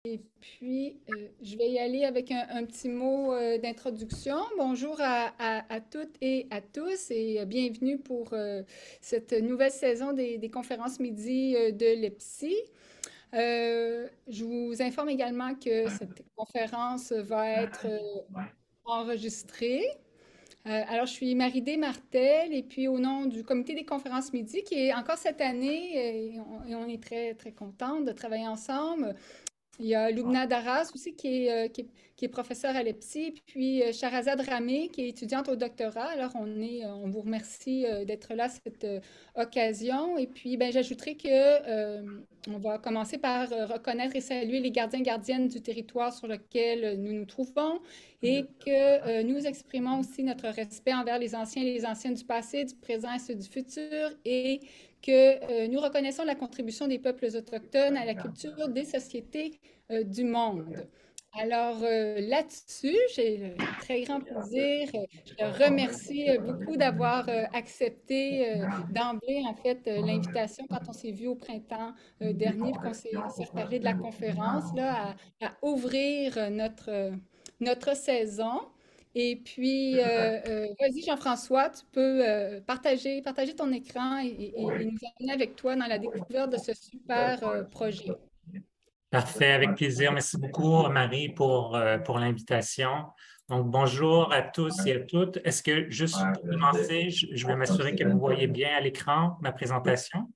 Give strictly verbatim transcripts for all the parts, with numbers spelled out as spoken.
Et puis, euh, je vais y aller avec un, un petit mot euh, d'introduction. Bonjour à, à- à toutes et à tous et euh, bienvenue pour euh, cette nouvelle saison des, des conférences midi euh, de l'EPSI. Euh, je vous informe également que cette conférence va être euh, enregistrée. Euh, alors, je suis Marie-Dé Martel et puis au nom du comité des conférences midi qui est encore cette année euh, et on, et on est très, très contente de travailler ensemble. Il y a Lubna Daras aussi qui est, euh, qui est, qui est professeure à l'EPSI, puis euh, Sharazad Ramé qui est étudiante au doctorat. Alors, on, est, euh, on vous remercie euh, d'être là à cette euh, occasion. Et puis, ben, j'ajouterai que euh, on va commencer par euh, reconnaître et saluer les gardiens et gardiennes du territoire sur lequel nous nous trouvons et que euh, nous exprimons aussi notre respect envers les anciens et les anciennes du passé, du présent et ceux du futur et que euh, nous reconnaissons la contribution des peuples autochtones à la culture des sociétés euh, du monde. Alors euh, là-dessus, j'ai le très grand plaisir. euh, Je le remercie euh, beaucoup d'avoir euh, accepté euh, d'emblée, en fait, euh, l'invitation quand on s'est vu au printemps euh, dernier, puis qu'on s'est s'est reparlé de la conférence, là, à, à ouvrir euh, notre, euh, notre saison. Et puis, euh, euh, vas-y Jean-François, tu peux euh, partager, partager ton écran et, et- et nous amener avec toi dans la découverte de ce super euh, projet. Parfait, avec plaisir. Merci beaucoup, Marie, pour, euh, pour l'invitation. Donc, bonjour à tous et à toutes. Est-ce que, juste pour commencer, je, je vais m'assurer que vous voyez bien à l'écran ma présentation?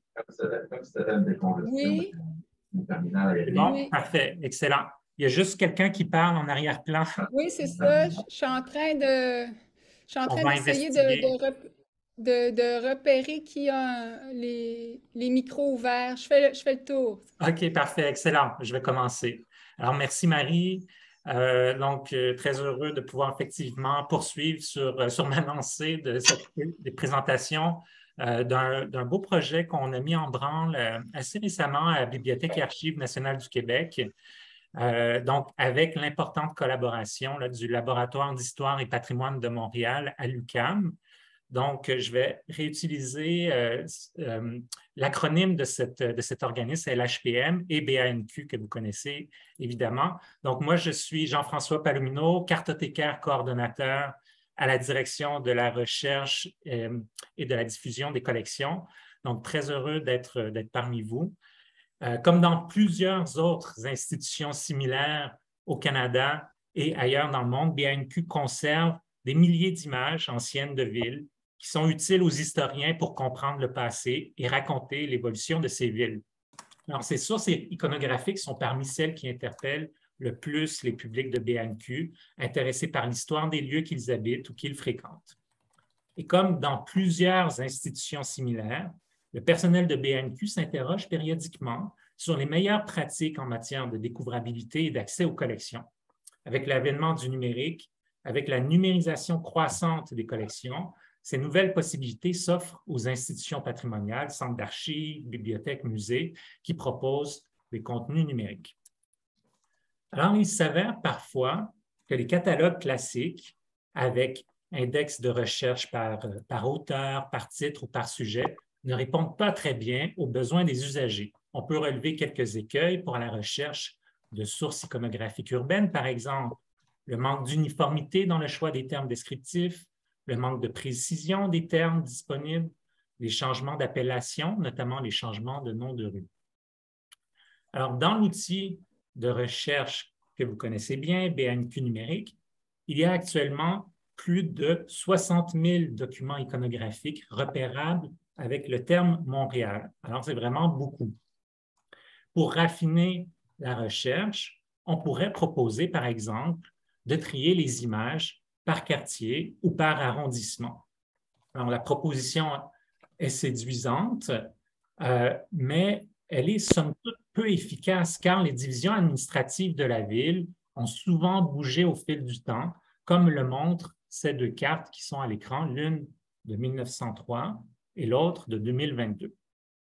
Oui, C'est bon? oui, Parfait, excellent. Il y a juste quelqu'un qui parle en arrière-plan. oui, c'est ça. Je, je suis en train de, je suis en On train va d'essayer de, investiguer. de, rep- de- de repérer qui a un- les, les micros ouverts. Je fais le, je fais le tour. OK, parfait, excellent. Je vais commencer. Alors, merci Marie. Euh, donc, euh, très heureux de pouvoir effectivement poursuivre sur, euh, sur ma lancée de cette, des présentations euh, d'un, d'un beau projet qu'on a mis en branle euh, assez récemment à la Bibliothèque et Archives nationales du Québec. Euh, donc, avec l'importante collaboration là, du Laboratoire d'histoire et patrimoine de Montréal à l'U Q A M. Donc, je vais réutiliser euh, euh, l'acronyme de, cette, de cet organisme, L H P M et B A N Q, que vous connaissez évidemment. Donc, moi, je suis Jean-François Palomino, cartothécaire coordonnateur à la direction de la recherche euh, et de la diffusion des collections. Donc, très heureux d'être d'être parmi vous. Euh, comme dans plusieurs autres institutions similaires au Canada et ailleurs dans le monde, B A N Q conserve des milliers d'images anciennes de villes qui sont utiles aux historiens pour comprendre le passé et raconter l'évolution de ces villes. Alors, ces sources iconographiques sont parmi celles qui interpellent le plus les publics de B A N Q, intéressés par l'histoire des lieux qu'ils habitent ou qu'ils fréquentent. Et comme dans plusieurs institutions similaires, le personnel de B A N Q s'interroge périodiquement sur les meilleures pratiques en matière de découvrabilité et d'accès aux collections. Avec l'avènement du numérique, avec la numérisation croissante des collections, ces nouvelles possibilités s'offrent aux institutions patrimoniales, centres d'archives, bibliothèques, musées, qui proposent des contenus numériques. Alors, il s'avère parfois que les catalogues classiques, avec index de recherche par, par auteur, par titre ou par sujet, ne répondent pas très bien aux besoins des usagers. On peut relever quelques écueils pour la recherche de sources iconographiques urbaines, par exemple, le manque d'uniformité dans le choix des termes descriptifs, le manque de précision des termes disponibles, les changements d'appellation, notamment les changements de nom de rue. Alors, dans l'outil de recherche que vous connaissez bien, B A N Q numérique, il y a actuellement plus de soixante mille documents iconographiques repérables avec le terme Montréal. Alors, c'est vraiment beaucoup. Pour raffiner la recherche, on pourrait proposer, par exemple, de trier les images par quartier ou par arrondissement. Alors, la proposition est séduisante, euh, mais elle est somme toute peu efficace car les divisions administratives de la ville ont souvent bougé au fil du temps, comme le montrent ces deux cartes qui sont à l'écran, l'une de mille neuf cent trois et l'autre de deux mille vingt-deux.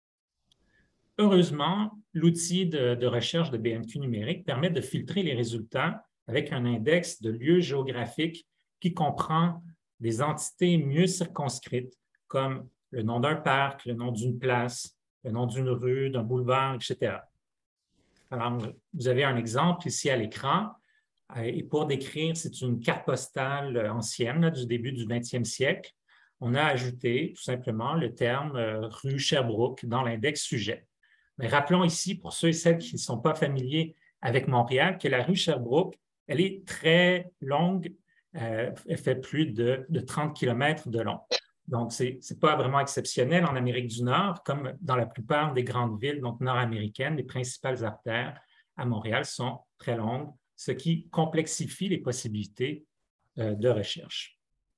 Heureusement, l'outil de, de recherche de B N Q numérique permet de filtrer les résultats avec un index de lieux géographiques qui comprend des entités mieux circonscrites, comme le nom d'un parc, le nom d'une place, le nom d'une rue, d'un boulevard, et cetera. Alors, vous avez un exemple ici à l'écran. Et pour décrire, c'est une carte postale ancienne là, du début du vingtième siècle. On a ajouté tout simplement le terme euh, rue Sherbrooke dans l'index sujet. Mais rappelons ici, pour ceux et celles qui ne sont pas familiers avec Montréal, que la rue Sherbrooke, elle est très longue, euh, elle fait plus de, de trente kilomètres de long. Donc, ce n'est pas vraiment exceptionnel en Amérique du Nord, comme dans la plupart des grandes villes donc nord-américaines, les principales artères à Montréal sont très longues, ce qui complexifie les possibilités euh, de recherche.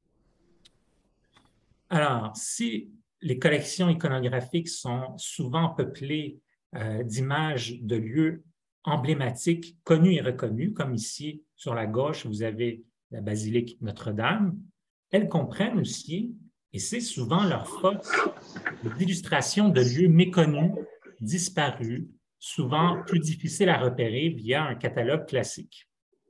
Alors, si les collections iconographiques sont souvent peuplées euh, d'images de lieux emblématiques connus et reconnus, comme ici sur la gauche, vous avez la basilique Notre-Dame, elles comprennent aussi, et c'est souvent leur force, des illustrations de lieux méconnus, disparus, souvent plus difficiles à repérer via un catalogue classique.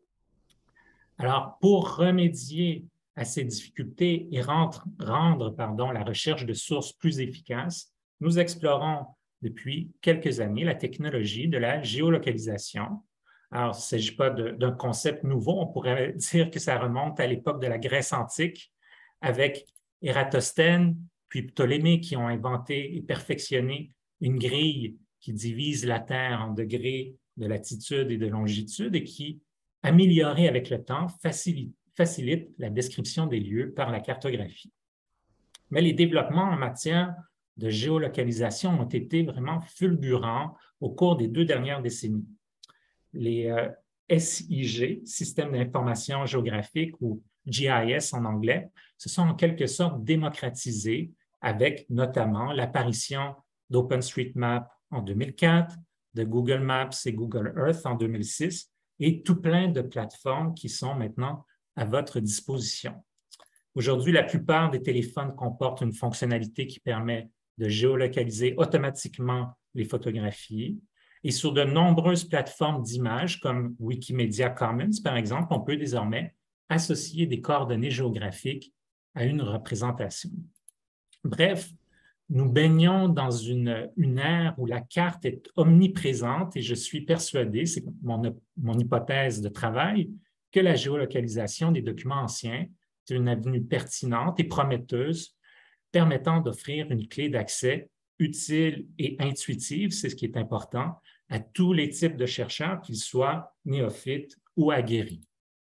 Alors, pour remédier à ces difficultés et rendre, rendre pardon, la recherche de sources plus efficace, nous explorons depuis quelques années la technologie de la géolocalisation. Alors, il ne s'agit pas d'un concept nouveau, on pourrait dire que ça remonte à l'époque de la Grèce antique avec Ératosthène puis Ptolémée qui ont inventé et perfectionné une grille qui divise la Terre en degrés de latitude et de longitude et qui, améliorée avec le temps, facilite, facilite la description des lieux par la cartographie. Mais les développements en matière de géolocalisation ont été vraiment fulgurants au cours des deux dernières décennies. Les euh, S I G, Systèmes d'information géographique ou G I S en anglais, se sont en quelque sorte démocratisés avec notamment l'apparition d'OpenStreetMap en deux mille quatre, de Google Maps et Google Earth en deux mille six et tout plein de plateformes qui sont maintenant à votre disposition. Aujourd'hui, la plupart des téléphones comportent une fonctionnalité qui permet de géolocaliser automatiquement les photographies. Et sur de nombreuses plateformes d'images comme Wikimedia Commons, par exemple, on peut désormais associer des coordonnées géographiques à une représentation. Bref, nous baignons dans une, une ère où la carte est omniprésente et je suis persuadé, c'est mon, mon hypothèse de travail, que la géolocalisation des documents anciens est une avenue pertinente et prometteuse permettant d'offrir une clé d'accès utile et intuitive, c'est ce qui est important, à tous les types de chercheurs, qu'ils soient néophytes ou aguerris.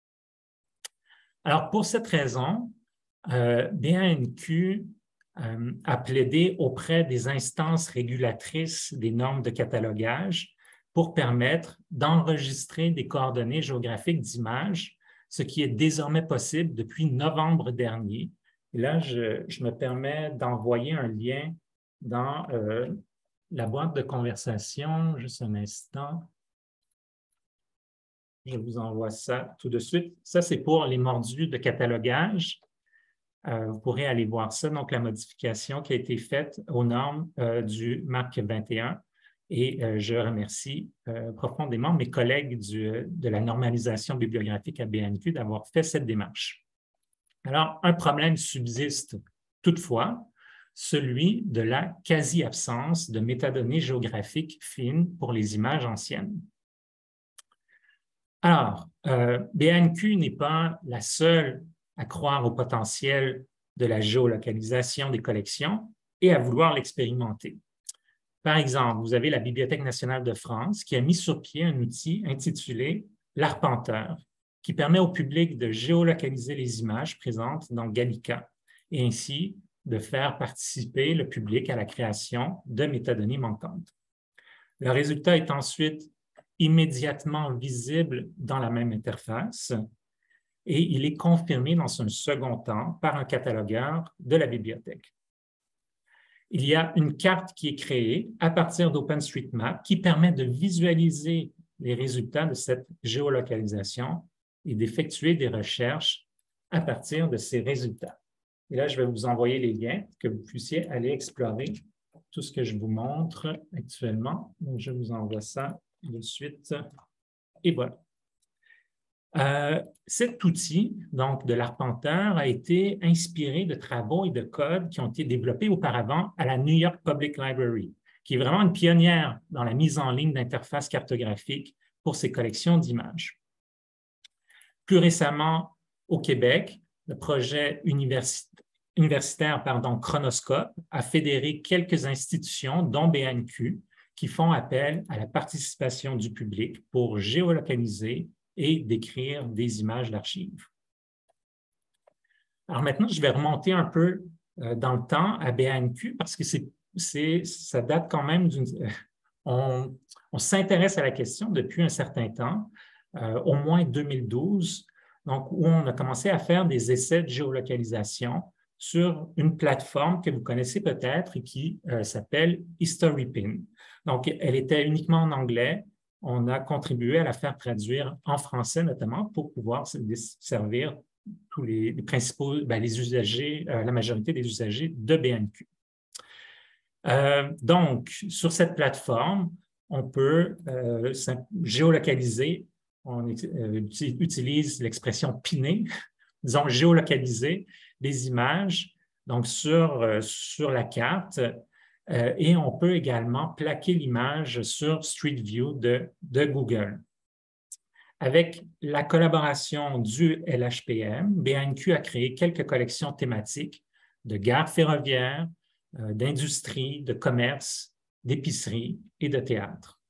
Alors, pour cette raison, euh, B A N Q euh, a plaidé auprès des instances régulatrices des normes de catalogage pour permettre d'enregistrer des coordonnées géographiques d'images, ce qui est désormais possible depuis novembre dernier. Et là, je, je me permets d'envoyer un lien dans euh, la boîte de conversation. Juste un instant. Je vous envoie ça tout de suite. Ça, c'est pour les mordus de catalogage. Euh, vous pourrez aller voir ça, donc la modification qui a été faite aux normes euh, du M A C vingt et un. Et euh, je remercie euh, profondément mes collègues du, de la normalisation bibliographique à B A N Q d'avoir fait cette démarche. Alors, un problème subsiste toutefois, celui de la quasi-absence de métadonnées géographiques fines pour les images anciennes. Alors, euh, B A N Q n'est pas la seule à croire au potentiel de la géolocalisation des collections et à vouloir l'expérimenter. Par exemple, vous avez la Bibliothèque nationale de France qui a mis sur pied un outil intitulé l'Arpenteur, qui permet au public de géolocaliser les images présentes dans Gallica et ainsi de faire participer le public à la création de métadonnées manquantes. Le résultat est ensuite immédiatement visible dans la même interface et il est confirmé dans un second temps par un catalogueur de la bibliothèque. Il y a une carte qui est créée à partir d'OpenStreetMap qui permet de visualiser les résultats de cette géolocalisation et d'effectuer des recherches à partir de ces résultats. Et là, je vais vous envoyer les liens que vous puissiez aller explorer tout ce que je vous montre actuellement. Donc, je vous envoie ça de suite. Et voilà. Euh, cet outil, donc de l'Arpenteur, a été inspiré de travaux et de codes qui ont été développés auparavant à la New York Public Library, qui est vraiment une pionnière dans la mise en ligne d'interfaces cartographiques pour ses collections d'images. Plus récemment, au Québec, le projet universitaire, universitaire pardon, Chronoscope a fédéré quelques institutions, dont B A N Q, qui font appel à la participation du public pour géolocaliser et décrire des images d'archives. Alors maintenant, je vais remonter un peu euh, dans le temps à B A N Q parce que c'est, c'est, ça date quand même d'une... Euh, on, on s'intéresse à la question depuis un certain temps, euh, au moins deux mille douze, donc, où on a commencé à faire des essais de géolocalisation sur une plateforme que vous connaissez peut-être et qui euh, s'appelle HistoryPin. Donc, elle était uniquement en anglais. On a contribué à la faire traduire en français, notamment, pour pouvoir servir tous les, les principaux, ben, les usagers, euh, la majorité des usagers de B A N Q. Euh, donc, sur cette plateforme, on peut euh, géolocaliser, on euh, utilise l'expression piner, disons géolocaliser des images donc sur, euh, sur la carte euh, et on peut également plaquer l'image sur Street View de, de Google. Avec la collaboration du L H P M, B A N Q a créé quelques collections thématiques de gares ferroviaires, euh, d'industrie, de commerce, d'épicerie et de théâtre.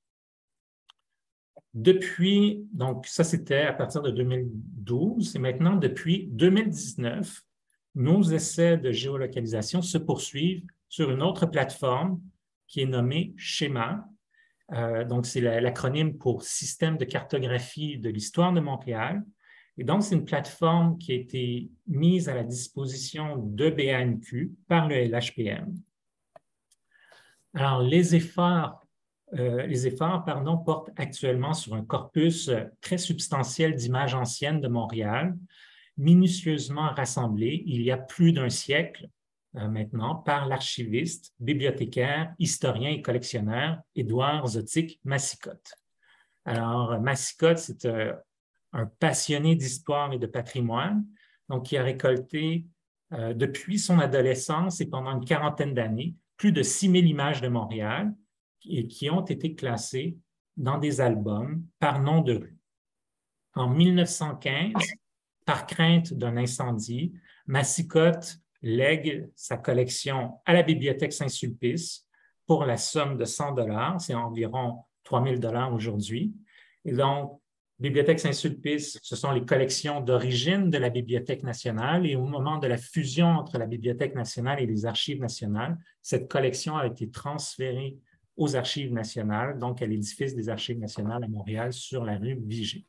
Depuis, donc ça c'était à partir de deux mille douze, et maintenant depuis deux mille dix-neuf, nos essais de géolocalisation se poursuivent sur une autre plateforme qui est nommée Schéma. Euh, donc, c'est l'acronyme pour Système de cartographie de l'histoire de Montréal. Et donc, c'est une plateforme qui a été mise à la disposition de B A N Q par le L H P M. Alors, les efforts, euh, les efforts pardon, portent actuellement sur un corpus très substantiel d'images anciennes de Montréal, minutieusement rassemblées il y a plus d'un siècle euh, maintenant par l'archiviste, bibliothécaire, historien et collectionneur Édouard Zotic-Massicotte. Alors, Massicotte, c'est euh, un passionné d'histoire et de patrimoine, donc qui a récolté euh, depuis son adolescence et pendant une quarantaine d'années plus de six mille images de Montréal et qui ont été classées dans des albums par nom de rue. En mille neuf cent quinze, par crainte d'un incendie, Massicotte lègue sa collection à la Bibliothèque Saint-Sulpice pour la somme de cent dollars, c'est environ trois mille dollars aujourd'hui. Et donc, Bibliothèque Saint-Sulpice, ce sont les collections d'origine de la Bibliothèque nationale et au moment de la fusion entre la Bibliothèque nationale et les Archives nationales, cette collection a été transférée aux Archives nationales, donc à l'édifice des Archives nationales à Montréal sur la rue Vigée.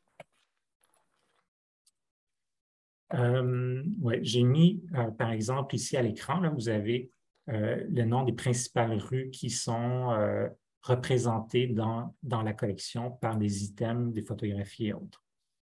Euh, ouais, j'ai mis, euh, par exemple, ici à l'écran, vous avez euh, le nom des principales rues qui sont euh, représentées dans, dans la collection par des items, des photographies et autres.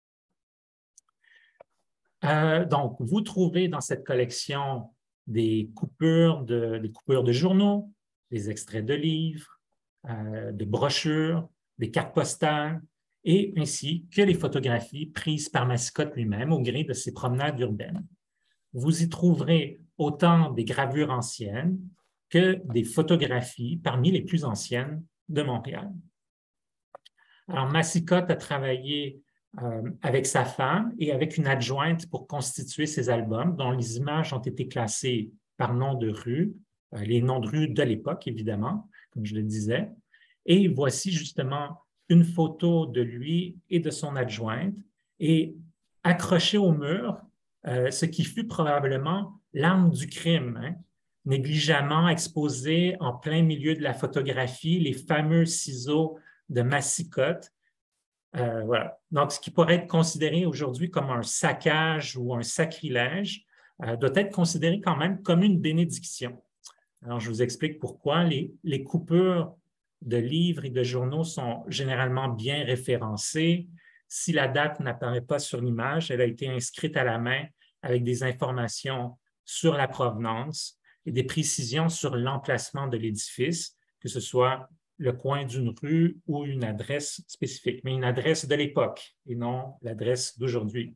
Euh, donc, vous trouvez dans cette collection des coupures de, des coupures de journaux, des extraits de livres, euh, de brochures, des cartes postales, et ainsi que les photographies prises par Massicotte lui-même au gré de ses promenades urbaines. Vous y trouverez autant des gravures anciennes que des photographies parmi les plus anciennes de Montréal. Alors, Massicotte a travaillé euh, avec sa femme et avec une adjointe pour constituer ces albums dont les images ont été classées par nom de rue, euh, les noms de rue de l'époque, évidemment, comme je le disais. Et voici justement une photo de lui et de son adjointe et accroché au mur, euh, ce qui fut probablement l'arme du crime, hein, négligemment exposé en plein milieu de la photographie, les fameux ciseaux de Massicotte. Euh, voilà. Donc, ce qui pourrait être considéré aujourd'hui comme un saccage ou un sacrilège euh, doit être considéré quand même comme une bénédiction. Alors, je vous explique pourquoi. Les, les coupures de livres et de journaux sont généralement bien référencés. Si la date n'apparaît pas sur l'image, elle a été inscrite à la main avec des informations sur la provenance et des précisions sur l'emplacement de l'édifice, que ce soit le coin d'une rue ou une adresse spécifique, mais une adresse de l'époque et non l'adresse d'aujourd'hui.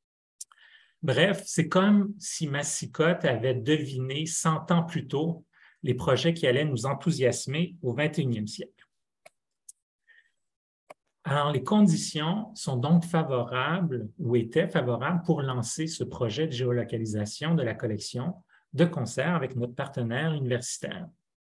Bref, c'est comme si Massicotte avait deviné cent ans plus tôt les projets qui allaient nous enthousiasmer au vingt et unième siècle. Alors, les conditions sont donc favorables ou étaient favorables pour lancer ce projet de géolocalisation de la collection de concert avec notre partenaire universitaire.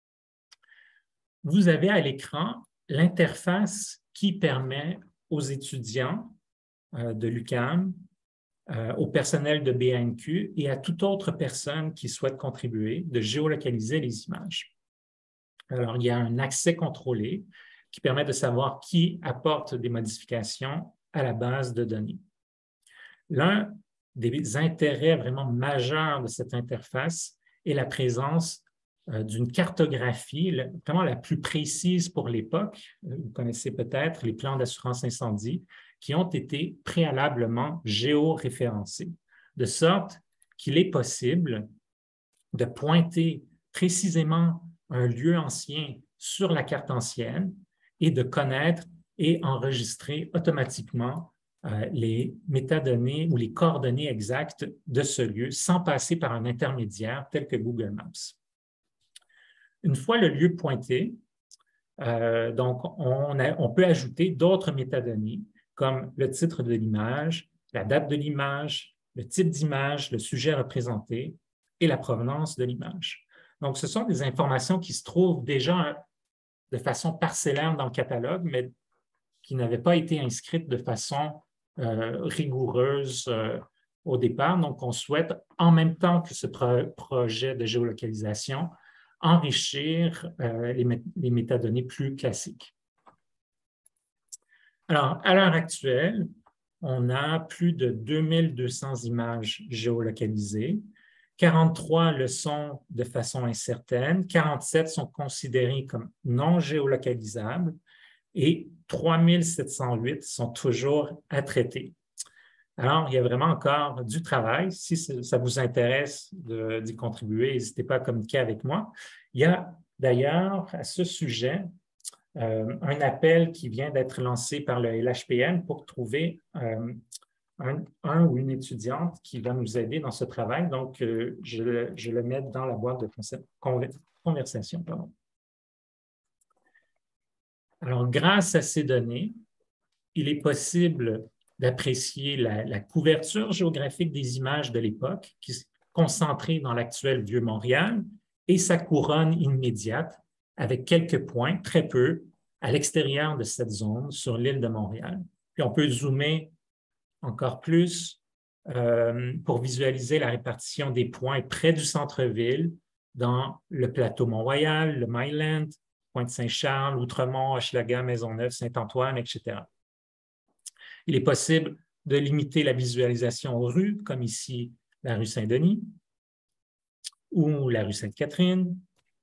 Vous avez à l'écran l'interface qui permet aux étudiants euh, de l'U Q A M, euh, au personnel de B A N Q et à toute autre personne qui souhaite contribuer de géolocaliser les images. Alors, il y a un accès contrôlé qui permet de savoir qui apporte des modifications à la base de données. L'un des intérêts vraiment majeurs de cette interface est la présence euh, d'une cartographie, le, vraiment la plus précise pour l'époque. Vous connaissez peut-être les plans d'assurance incendie qui ont été préalablement géoréférencés, de sorte qu'il est possible de pointer précisément un lieu ancien sur la carte ancienne et de connaître et enregistrer automatiquement euh, les métadonnées ou les coordonnées exactes de ce lieu sans passer par un intermédiaire tel que Google Maps. Une fois le lieu pointé, euh, donc on, a, on peut ajouter d'autres métadonnées comme le titre de l'image, la date de l'image, le type d'image, le sujet représenté et la provenance de l'image. Donc, ce sont des informations qui se trouvent déjà de façon parcellaire dans le catalogue, mais qui n'avaient pas été inscrites de façon euh, rigoureuse euh, au départ. Donc, on souhaite, en même temps que ce pro projet de géolocalisation, enrichir euh, les, mé les métadonnées plus classiques. Alors, à l'heure actuelle, on a plus de deux mille deux cents images géolocalisées. quarante-trois le sont de façon incertaine, quarante-sept sont considérées comme non géolocalisables et trois mille sept cent huit sont toujours à traiter. Alors, il y a vraiment encore du travail. Si ça vous intéresse d'y contribuer, n'hésitez pas à communiquer avec moi. Il y a d'ailleurs à ce sujet euh, un appel qui vient d'être lancé par le L H P N pour trouver euh, Un, un ou une étudiante qui va nous aider dans ce travail. Donc, euh, je, je le mets dans la boîte de conversation. Pardon. Alors, grâce à ces données, il est possible d'apprécier la, la couverture géographique des images de l'époque, qui est concentrée dans l'actuel Vieux-Montréal, et sa couronne immédiate, avec quelques points, très peu, à l'extérieur de cette zone sur l'île de Montréal. Puis, on peut zoomer encore plus euh, pour visualiser la répartition des points près du centre-ville dans le plateau Mont-Royal, le Myland, Pointe-Saint-Charles, Outremont, Hochelaga, Maisonneuve, Saint-Antoine, et cetera. Il est possible de limiter la visualisation aux rues, comme ici la rue Saint-Denis ou la rue Sainte-Catherine.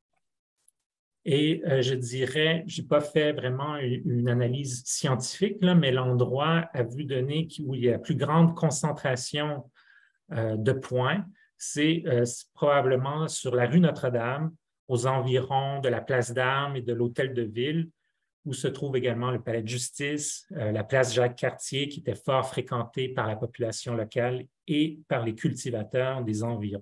Et euh, je dirais, je n'ai pas fait vraiment une, une analyse scientifique, là, mais l'endroit à vue de nez où il y a la plus grande concentration euh, de points, c'est euh, probablement sur la rue Notre-Dame, aux environs de la place d'Armes et de l'Hôtel de Ville, où se trouve également le Palais de Justice, euh, la place Jacques-Cartier, qui était fort fréquentée par la population locale et par les cultivateurs des environs.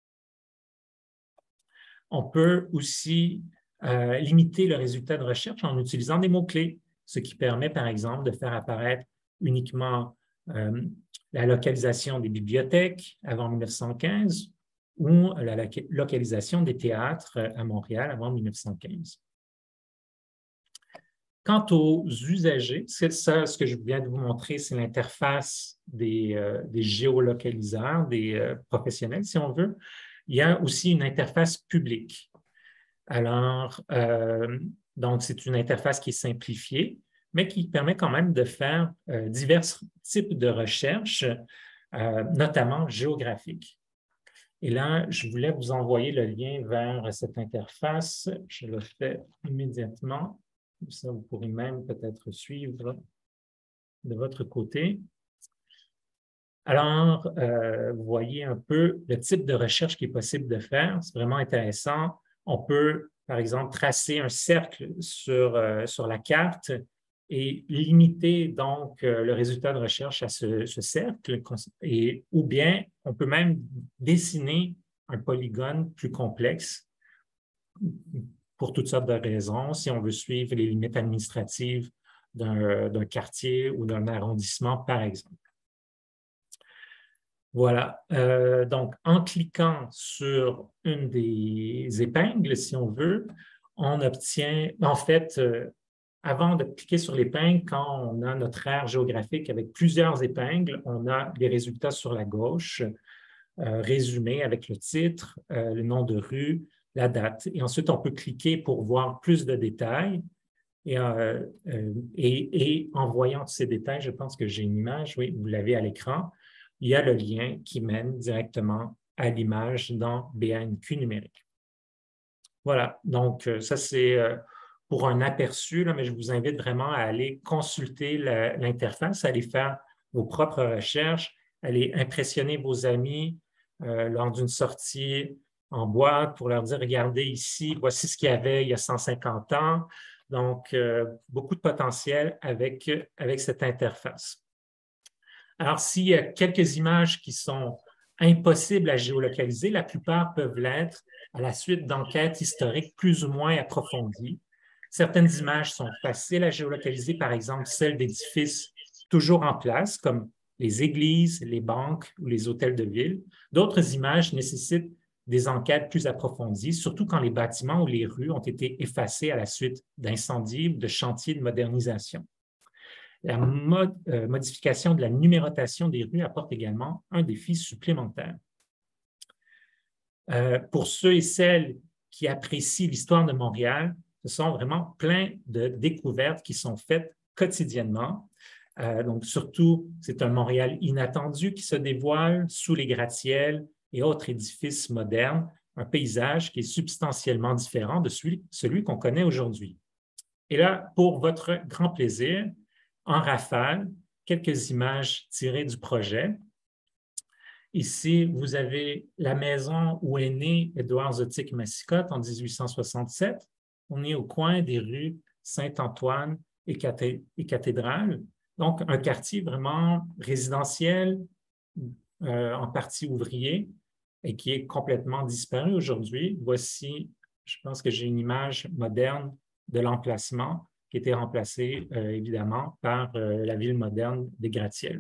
On peut aussi Euh, limiter le résultat de recherche en utilisant des mots-clés, ce qui permet, par exemple, de faire apparaître uniquement euh, la localisation des bibliothèques avant mille neuf cent quinze ou la localisation des théâtres à Montréal avant mille neuf cent quinze. Quant aux usagers, c'est ça, ce que je viens de vous montrer, c'est l'interface des, euh, des géolocaliseurs, des euh, professionnels, si on veut. Il y a aussi une interface publique. Alors, euh, donc, c'est une interface qui est simplifiée, mais qui permet quand même de faire euh, divers types de recherches, euh, notamment géographiques. Et là, je voulais vous envoyer le lien vers cette interface. Je le fais immédiatement. Ça, vous pourrez même peut-être suivre de votre côté. Alors, euh, vous voyez un peu le type de recherche qui est possible de faire. C'est vraiment intéressant. On peut, par exemple, tracer un cercle sur, euh, sur la carte et limiter donc euh, le résultat de recherche à ce, ce cercle. Et, ou bien, on peut même dessiner un polygone plus complexe pour toutes sortes de raisons, si on veut suivre les limites administratives d'un, d'un quartier ou d'un arrondissement, par exemple. Voilà. Euh, donc, en cliquant sur une des épingles, si on veut, on obtient, en fait, euh, avant de cliquer sur l'épingle, quand on a notre aire géographique avec plusieurs épingles, on a les résultats sur la gauche, euh, résumés avec le titre, euh, le nom de rue, la date. Et ensuite, on peut cliquer pour voir plus de détails. Et, euh, euh, et, et en voyant tous ces détails, je pense que j'ai une image, oui, vous l'avez à l'écran, il y a le lien qui mène directement à l'image dans B A N Q numérique. Voilà, donc ça c'est pour un aperçu, là, mais je vous invite vraiment à aller consulter l'interface, à aller faire vos propres recherches, aller impressionner vos amis euh, lors d'une sortie en boîte pour leur dire, regardez ici, voici ce qu'il y avait il y a cent cinquante ans. Donc, euh, beaucoup de potentiel avec, avec cette interface. Alors, s'il y a quelques images qui sont impossibles à géolocaliser, la plupart peuvent l'être à la suite d'enquêtes historiques plus ou moins approfondies. Certaines images sont faciles à géolocaliser, par exemple celles d'édifices toujours en place, comme les églises, les banques ou les hôtels de ville. D'autres images nécessitent des enquêtes plus approfondies, surtout quand les bâtiments ou les rues ont été effacés à la suite d'incendies ou de chantiers de modernisation. La mod, euh, modification de la numérotation des rues apporte également un défi supplémentaire. Euh, pour ceux et celles qui apprécient l'histoire de Montréal, ce sont vraiment plein de découvertes qui sont faites quotidiennement. Euh, donc, surtout, c'est un Montréal inattendu qui se dévoile sous les gratte-ciels et autres édifices modernes, un paysage qui est substantiellement différent de celui, celui qu'on connaît aujourd'hui. Et là, pour votre grand plaisir, en rafale, quelques images tirées du projet. Ici, vous avez la maison où est né Édouard Zotique-Massicotte en dix-huit cent soixante-sept. On est au coin des rues Saint-Antoine et, Cathé et Cathédrale. Donc, un quartier vraiment résidentiel, euh, en partie ouvrier, et qui est complètement disparu aujourd'hui. Voici, je pense que j'ai une image moderne de l'emplacement qui a été remplacée, euh, évidemment, par euh, la ville moderne des gratte-ciels.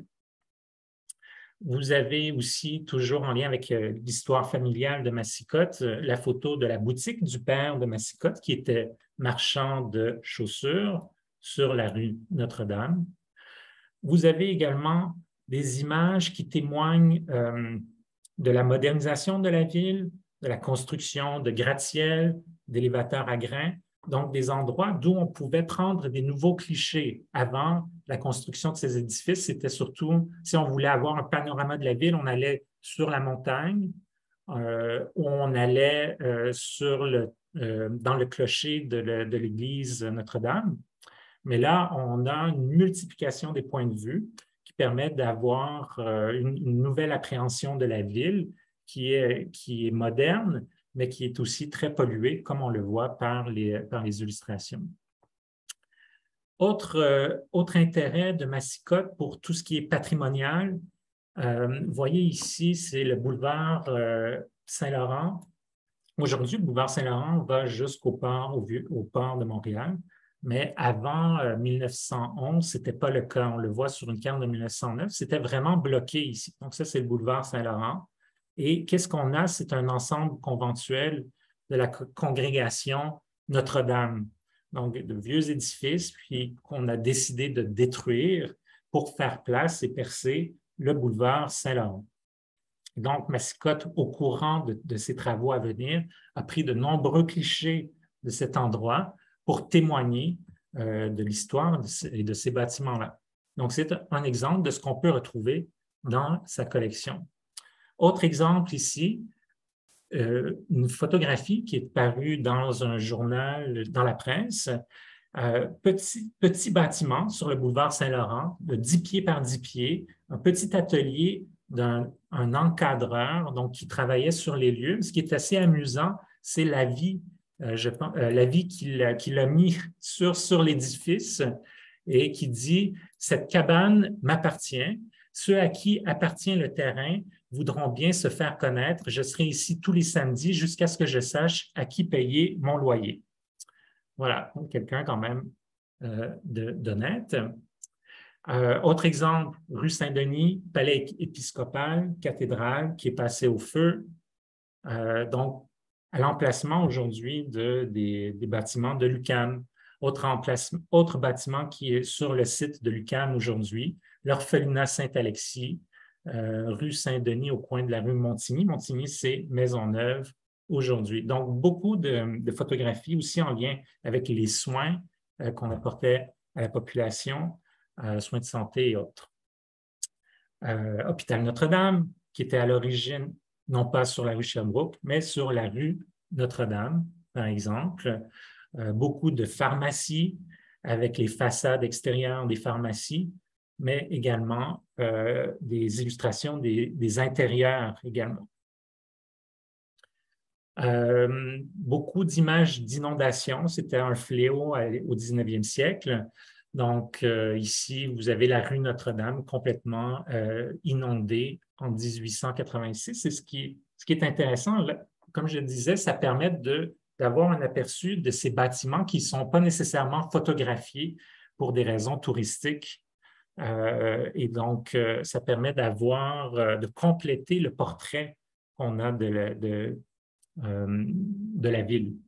Vous avez aussi, toujours en lien avec euh, l'histoire familiale de Massicotte, euh, la photo de la boutique du père de Massicotte, qui était marchand de chaussures sur la rue Notre-Dame. Vous avez également des images qui témoignent euh, de la modernisation de la ville, de la construction de gratte-ciel, d'élévateurs à grains, donc des endroits d'où on pouvait prendre des nouveaux clichés. Avant la construction de ces édifices, c'était surtout, si on voulait avoir un panorama de la ville, on allait sur la montagne, euh, ou on allait euh, sur le, euh, dans le clocher de, le, de l'église Notre-Dame. Mais là, on a une multiplication des points de vue qui permet d'avoir euh, une, une nouvelle appréhension de la ville qui est, qui est moderne, mais qui est aussi très polluée, comme on le voit par les, par les illustrations. Autre, euh, autre intérêt de Massicotte pour tout ce qui est patrimonial, euh, vous voyez ici, c'est le boulevard euh, Saint-Laurent. Aujourd'hui, le boulevard Saint-Laurent va jusqu'au port, au, vieux, au port de Montréal. Mais avant euh, mille neuf cent onze, ce n'était pas le cas. On le voit sur une carte de mille neuf cent neuf. C'était vraiment bloqué ici. Donc, ça, c'est le boulevard Saint-Laurent. Et qu'est-ce qu'on a? C'est un ensemble conventuel de la congrégation Notre-Dame. Donc, de vieux édifices, puis qu'on a décidé de détruire pour faire place et percer le boulevard Saint-Laurent. Donc, Massicotte, au courant de, de ses travaux à venir, a pris de nombreux clichés de cet endroit pour témoigner euh, de l'histoire et de ces bâtiments-là. Donc, c'est un exemple de ce qu'on peut retrouver dans sa collection. Autre exemple ici, euh, une photographie qui est parue dans un journal, dans la presse, euh, petit, petit bâtiment sur le boulevard Saint-Laurent, de dix pieds par dix pieds, un petit atelier d'un un encadreur donc, qui travaillait sur les lieux. Ce qui est assez amusant, c'est la vie Euh, je pense, euh, la vie qu'il a, qu'il a mis sur, sur l'édifice et qui dit « Cette cabane m'appartient. Ceux à qui appartient le terrain voudront bien se faire connaître. Je serai ici tous les samedis jusqu'à ce que je sache à qui payer mon loyer. » Voilà, quelqu'un quand même euh, d'honnête. Euh, autre exemple, rue Saint-Denis, palais épiscopal, cathédrale qui est passé au feu. Euh, donc, à l'emplacement aujourd'hui de, des, des bâtiments de l'U Q A M. Autre, autre bâtiment qui est sur le site de l'U Q A M aujourd'hui, l'orphelinat Saint-Alexis, euh, rue Saint-Denis au coin de la rue Montigny. Montigny, c'est Maisonneuve aujourd'hui. Donc, beaucoup de, de photographies aussi en lien avec les soins euh, qu'on apportait à la population, euh, soins de santé et autres. Euh, Hôpital Notre-Dame, qui était à l'origine non pas sur la rue Sherbrooke, mais sur la rue Notre-Dame, par exemple. Euh, beaucoup de pharmacies avec les façades extérieures des pharmacies, mais également euh, des illustrations des, des intérieurs également. Euh, beaucoup d'images d'inondations, c'était un fléau au dix-neuvième siècle. Donc, euh, ici, vous avez la rue Notre-Dame complètement euh, inondée en dix-huit cent quatre-vingt-six. Et ce qui, ce qui est intéressant, là, comme je le disais, ça permet d'avoir un aperçu de ces bâtiments qui ne sont pas nécessairement photographiés pour des raisons touristiques. Euh, et donc, euh, ça permet d'avoir, euh, de compléter le portrait qu'on a de, la, de, euh, de la ville.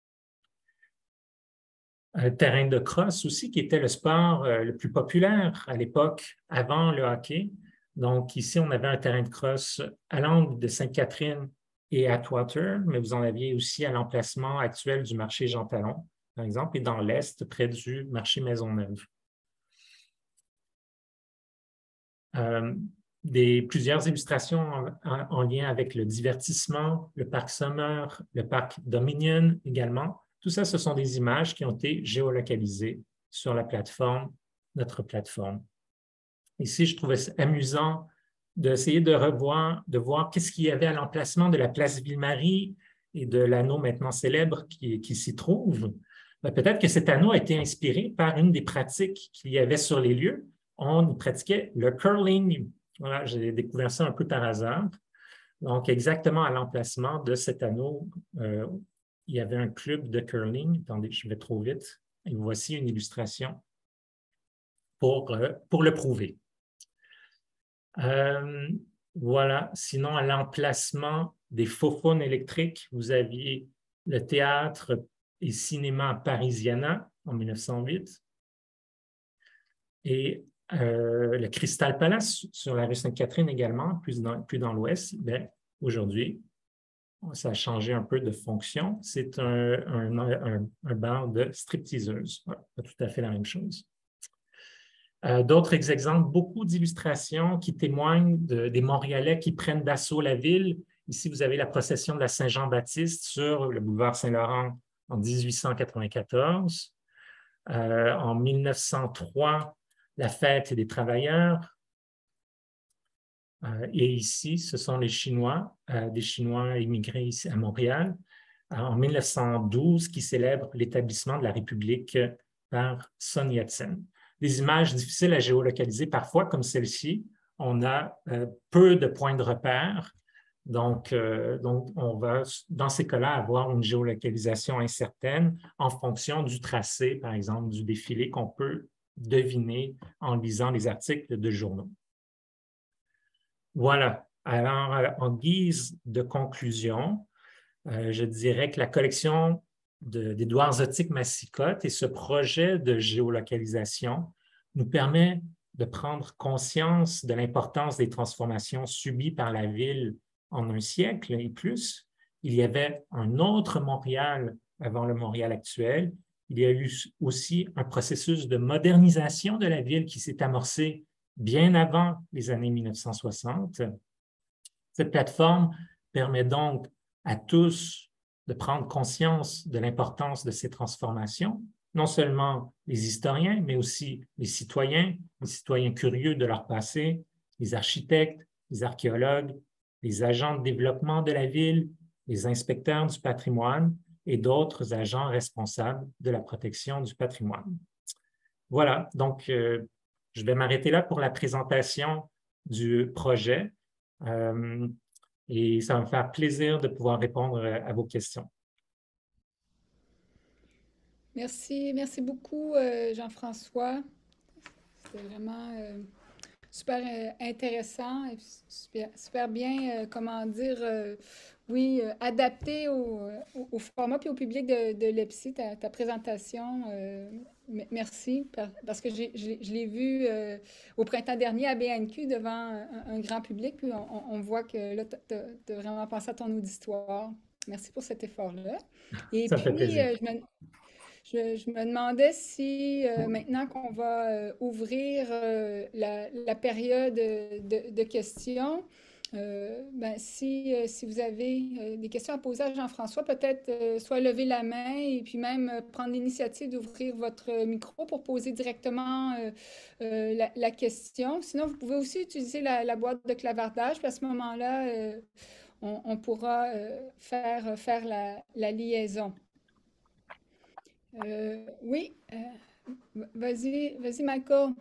Un terrain de crosse aussi, qui était le sport euh, le plus populaire à l'époque, avant le hockey. Donc, ici, on avait un terrain de crosse à l'angle de Sainte-Catherine et Atwater, mais vous en aviez aussi à l'emplacement actuel du marché Jean Talon, par exemple, et dans l'Est, près du marché Maisonneuve. Euh, des, plusieurs illustrations en, en, en lien avec le divertissement, le parc Summer, le parc Dominion également. Tout ça, ce sont des images qui ont été géolocalisées sur la plateforme, notre plateforme. Ici, je trouvais amusant d'essayer de revoir, de voir qu'est-ce qu'il y avait à l'emplacement de la place Ville-Marie et de l'anneau maintenant célèbre qui, qui s'y trouve. Peut-être que cet anneau a été inspiré par une des pratiques qu'il y avait sur les lieux. On y pratiquait le curling. Voilà, j'ai découvert ça un peu par hasard. Donc, exactement à l'emplacement de cet anneau, euh, il y avait un club de curling. Attendez, je vais trop vite. Et voici une illustration pour, euh, pour le prouver. Euh, voilà. Sinon, à l'emplacement des faux-faunes électriques, vous aviez le théâtre et cinéma Parisiana en mille neuf cent huit et euh, le Crystal Palace sur la rue Sainte-Catherine également, plus dans, plus dans l'ouest. Aujourd'hui, ça a changé un peu de fonction. C'est un, un, un, un bar de stripteaseuses. Voilà, pas tout à fait la même chose. Euh, D'autres exemples, beaucoup d'illustrations qui témoignent de, des Montréalais qui prennent d'assaut la ville. Ici, vous avez la procession de la Saint-Jean-Baptiste sur le boulevard Saint-Laurent en dix-huit cent quatre-vingt-quatorze. Euh, en mille neuf cent trois, la fête des travailleurs. Euh, et ici, ce sont les Chinois, euh, des Chinois immigrés ici à Montréal, euh, en mille neuf cent douze, qui célèbrent l'établissement de la République par Sun Yat-sen. Des images difficiles à géolocaliser parfois, comme celle-ci. On a euh, peu de points de repère. Donc, euh, donc, on va, dans ces cas-là, avoir une géolocalisation incertaine en fonction du tracé, par exemple, du défilé qu'on peut deviner en lisant les articles de journaux. Voilà. Alors, en guise de conclusion, euh, je dirais que la collection d'Édouard Zotic-Massicotte et ce projet de géolocalisation nous permet de prendre conscience de l'importance des transformations subies par la ville en un siècle et plus. Il y avait un autre Montréal avant le Montréal actuel. Il y a eu aussi un processus de modernisation de la ville qui s'est amorcé bien avant les années mille neuf cent soixante. Cette plateforme permet donc à tous de prendre conscience de l'importance de ces transformations, non seulement les historiens, mais aussi les citoyens, les citoyens curieux de leur passé, les architectes, les archéologues, les agents de développement de la ville, les inspecteurs du patrimoine et d'autres agents responsables de la protection du patrimoine. Voilà, donc euh, je vais m'arrêter là pour la présentation du projet. Euh, et ça va me faire plaisir de pouvoir répondre à vos questions. Merci, merci beaucoup, euh, Jean-François. C'était vraiment euh, super euh, intéressant et super, super bien, euh, comment dire, euh, oui, euh, adapté au, au, au format et au public de, de l'E P S I, ta, ta présentation. Euh, merci, par, parce que j'ai, je l'ai vu euh, au printemps dernier à B N Q devant un, un grand public, puis on, on voit que là, tu as vraiment pensé à ton auditoire. Merci pour cet effort-là. Et Ça me fait puis, plaisir. euh, je me, je, je me demandais si, euh, maintenant qu'on va euh, ouvrir euh, la, la période de, de questions, euh, ben, si, euh, si vous avez euh, des questions à poser à Jean-François, peut-être euh, soit lever la main et puis même euh, prendre l'initiative d'ouvrir votre micro pour poser directement euh, euh, la, la question. Sinon, vous pouvez aussi utiliser la, la boîte de clavardage, puis à ce moment-là, euh, on, on pourra euh, faire, faire la, la liaison. Euh, oui, euh, vas-y, vas-y, Michael.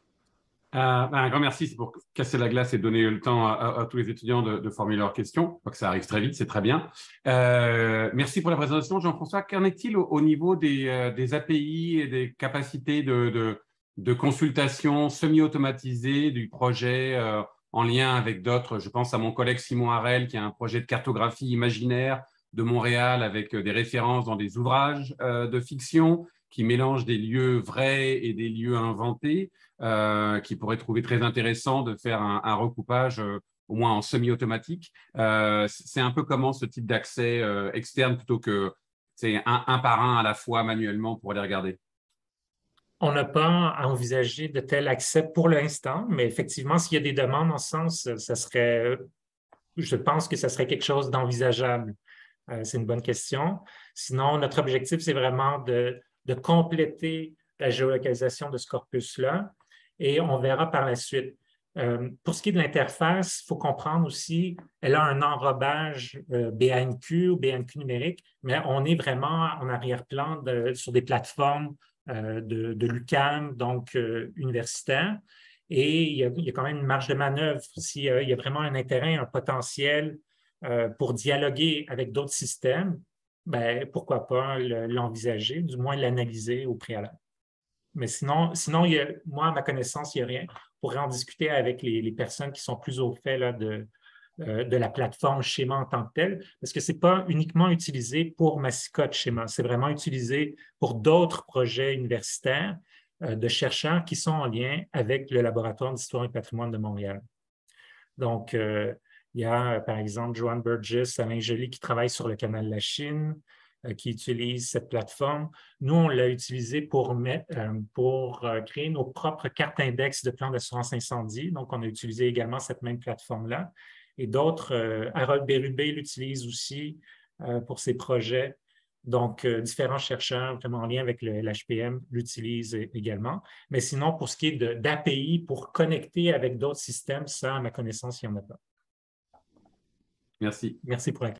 Euh, ben, un grand merci, c'est pour casser la glace et donner le temps à, à, à tous les étudiants de, de formuler leurs questions. Je crois que ça arrive très vite, c'est très bien. Euh, merci pour la présentation, Jean-François. Qu'en est-il au, au niveau des, euh, des A P I et des capacités de, de, de consultation semi-automatisée du projet euh, en lien avec d'autres? Je pense à mon collègue Simon Harel qui a un projet de cartographie imaginaire de Montréal avec des références dans des ouvrages euh, de fiction qui mélangent des lieux vrais et des lieux inventés. Euh, qui pourrait trouver très intéressant de faire un, un recoupage euh, au moins en semi-automatique. Euh, c'est un peu comment ce type d'accès euh, externe plutôt que c'est un, un par un à la fois manuellement pour les regarder. On n'a pas à envisager de tel accès pour l'instant, mais effectivement, s'il y a des demandes en ce sens, ça serait, je pense que ça serait quelque chose d'envisageable. Euh, c'est une bonne question. Sinon, notre objectif, c'est vraiment de, de compléter la géolocalisation de ce corpus-là et on verra par la suite. Euh, pour ce qui est de l'interface, il faut comprendre aussi, elle a un enrobage euh, B A N Q ou B A N Q numérique, mais on est vraiment en arrière-plan de, sur des plateformes euh, de, de l'U Q A M, donc euh, universitaire. Et il y, a, il y a quand même une marge de manœuvre. S'il euh, y a vraiment un intérêt, un potentiel euh, pour dialoguer avec d'autres systèmes, ben, pourquoi pas l'envisager, du moins l'analyser au préalable. Mais sinon, sinon il y a, moi, à ma connaissance, il n'y a rien. On pourrait en discuter avec les, les personnes qui sont plus au fait là, de, euh, de la plateforme Schéma en tant que telle, parce que ce n'est pas uniquement utilisé pour Massicotte Schéma, c'est vraiment utilisé pour d'autres projets universitaires euh, de chercheurs qui sont en lien avec le Laboratoire d'histoire et patrimoine de Montréal. Donc, euh, il y a, par exemple, Joanne Burgess, Alain Joly qui travaille sur le canal de la Chine, euh, qui utilise cette plateforme. Nous, on l'a utilisé pour, mettre, euh, pour euh, créer nos propres cartes index de plans d'assurance incendie. Donc, on a utilisé également cette même plateforme-là. Et d'autres, euh, Harold Bérubé l'utilise aussi euh, pour ses projets. Donc, euh, différents chercheurs vraiment en lien avec l'H P M l'utilisent également. Mais sinon, pour ce qui est d'A P I pour connecter avec d'autres systèmes, ça, à ma connaissance, il n'y en a pas. Merci. Merci pour la question.